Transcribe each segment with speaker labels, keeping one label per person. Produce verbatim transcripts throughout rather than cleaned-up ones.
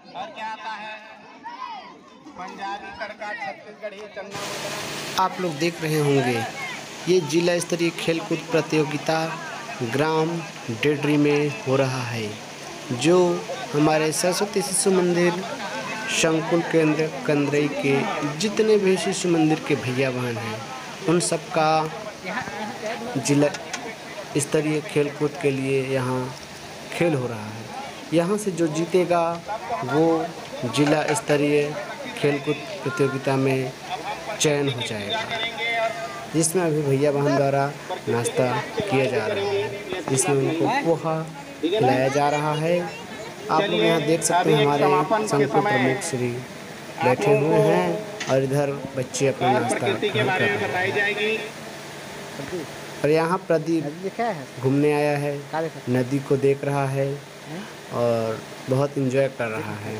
Speaker 1: और क्या आता है पंजाबी तड़का, छत्तीसगढ़ी चन्ना।
Speaker 2: आप लोग देख रहे होंगे ये जिला स्तरीय खेलकूद प्रतियोगिता ग्राम डेडरी में हो रहा है, जो हमारे सरस्वती शिशु मंदिर संकुल केंद्र कंदरई के जितने भी शिशु मंदिर के भैया बहन हैं उन सब का जिला स्तरीय खेलकूद के लिए यहाँ खेल हो रहा है। यहाँ से जो जीतेगा वो जिला स्तरीय खेलकूद प्रतियोगिता में चयन हो जाएगा, जिसमें अभी भैया बहन द्वारा नाश्ता किया जा रहा है, जिसमें उनको पोहा खिलाया जा रहा है। आप लोग यहाँ देख सकते हैं हमारे संकुल प्रमुख श्री बैठे हुए हैं और इधर बच्चे अपना नाश्ता ग्रहण कर रहे हैं। और यहाँ प्रदीप घूमने आया है, नदी को देख रहा है और बहुत एंजॉय कर रहा है।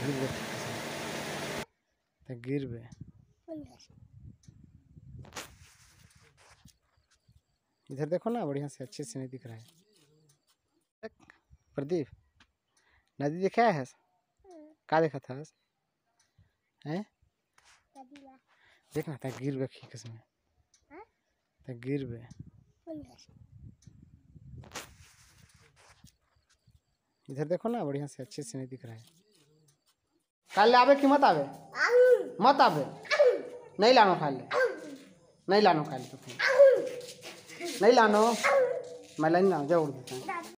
Speaker 2: गिर बे इधर देखो ना, बढ़िया से अच्छे से नहीं दिख रहा है। प्रदीप नदी देखा है? का देखा था? हैं? देखना था गिर बे खींच में, तो गिर बे। इधर देखो ना, बढ़िया से अच्छे से नहीं दिख रहा है। काल आवे कि मत आवे? मत आवे, नहीं लानो खाले, नहीं लानो खाले तो नहीं लानो, मैं लाइन ना जरूर देता हूँ।